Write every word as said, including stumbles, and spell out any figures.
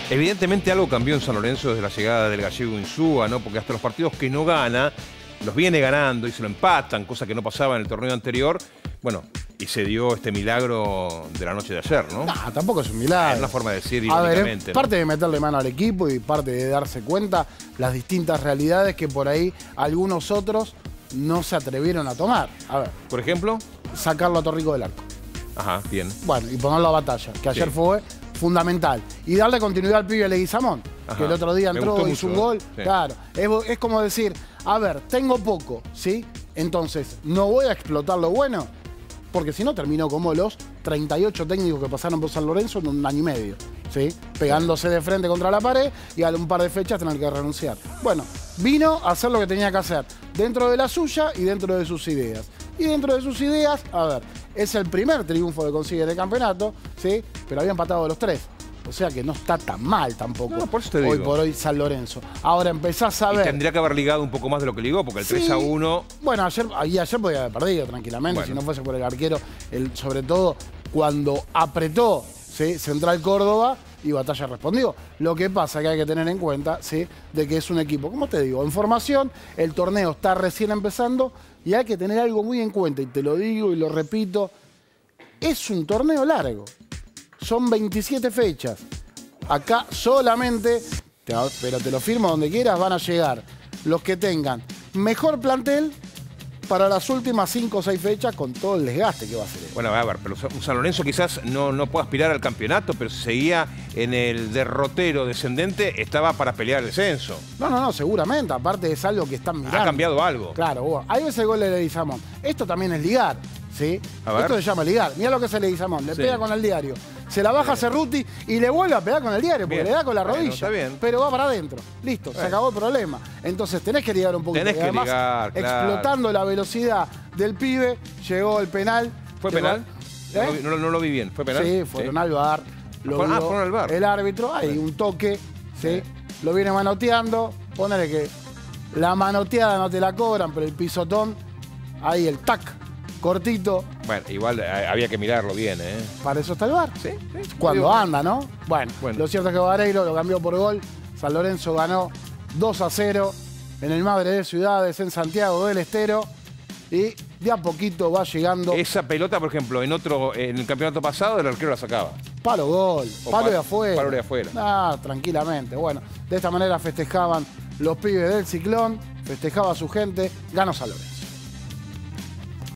Evidentemente algo cambió en San Lorenzo desde la llegada del gallego Insúa, ¿no? Porque hasta los partidos que no gana, los viene ganando y se lo empatan, cosa que no pasaba en el torneo anterior. Bueno, y se dio este milagro de la noche de ayer, ¿no? No, tampoco es un milagro. Es una forma de decir A ver, irónicamente, es ¿no? parte de meterle mano al equipo y parte de darse cuenta las distintas realidades que por ahí algunos otros no se atrevieron a tomar. A ver, Por ejemplo, sacarlo a Torrico del arco. ajá, bien. Bueno, y ponerlo a batalla, que ayer Sí. fue fundamental. Y darle continuidad al pibe Leguizamón, Ajá. que el otro día Me entró, gustó hizo mucho, un gol. sí. Claro, es, es como decir, a ver, tengo poco, ¿sí? Entonces, no voy a explotar lo bueno, porque si no terminó como los treinta y ocho técnicos que pasaron por San Lorenzo en un año y medio, ¿sí? Pegándose de frente contra la pared y a un par de fechas tener que renunciar. Bueno, vino a hacer lo que tenía que hacer, dentro de la suya y dentro de sus ideas. Y dentro de sus ideas, a ver, es el primer triunfo que consigue de campeonato, ¿sí? Pero había empatado los tres. O sea que no está tan mal tampoco. No, por eso te hoy digo. por hoy San Lorenzo. Ahora empezás a Y ver. tendría que haber ligado un poco más de lo que ligó, porque el Sí. tres a uno... Bueno, ayer, ahí ayer podía haber perdido tranquilamente, Bueno. si no fuese por el arquero, el, sobre todo cuando apretó, ¿sí? Central Córdoba y Batalla respondió. Lo que pasa que hay que tener en cuenta, ¿sí? De que es un equipo, como te digo, en formación, el torneo está recién empezando y hay que tener algo muy en cuenta, y te lo digo y lo repito, es un torneo largo. Son veintisiete fechas. Acá solamente, te- pero te lo firmo donde quieras, van a llegar los que tengan mejor plantel para las últimas cinco o seis fechas con todo el desgaste que va a ser. Bueno, a ver, pero un San Lorenzo quizás no, no puede aspirar al campeonato, pero si seguía en el derrotero descendente, estaba para pelear el descenso. No, no, no, seguramente. Aparte es algo que están mirando. Ha cambiado algo. Claro, vos, ahí ves el gol de Leguizamón. Esto también es ligar, ¿sí? A ver. Esto se llama ligar. Mira lo que hace Leguizamón. Le Sí. pega con el diario. Se la baja a Cerruti y le vuelve a pegar con el diario porque Bien. le da con la Bueno, rodilla. está bien. Pero va para adentro. Listo, se Bueno. acabó el problema. Entonces tenés que ligar un poquito. Tenés Y que además, ligar, claro. explotando la velocidad del pibe, llegó el penal. ¿Fue Que penal? va- No, lo ¿Eh? vi, no lo- no lo vi bien. ¿Fue penal? Sí, fueron al bar. Lo fueron- ah, vio fueron al VAR. el árbitro, hay un toque, ¿sí? Lo viene manoteando. Ponele que la manoteada no te la cobran, pero el pisotón, ahí el tac, cortito, Bueno, igual eh, había que mirarlo bien, ¿eh? para eso está el bar. Sí, sí. Cuando Digo, anda, ¿no? Bueno, Bueno. lo cierto es que Vareiro lo cambió por gol. San Lorenzo ganó dos a cero en el Madre de Ciudades, en Santiago del Estero. Y de a poquito va llegando Esa pelota, por ejemplo, en otro, en el campeonato pasado, el arquero la sacaba. palo gol, O palo pa- de afuera. palo de afuera. Ah, tranquilamente. Bueno, de esta manera festejaban los pibes del Ciclón, festejaba su gente, ganó San Lorenzo.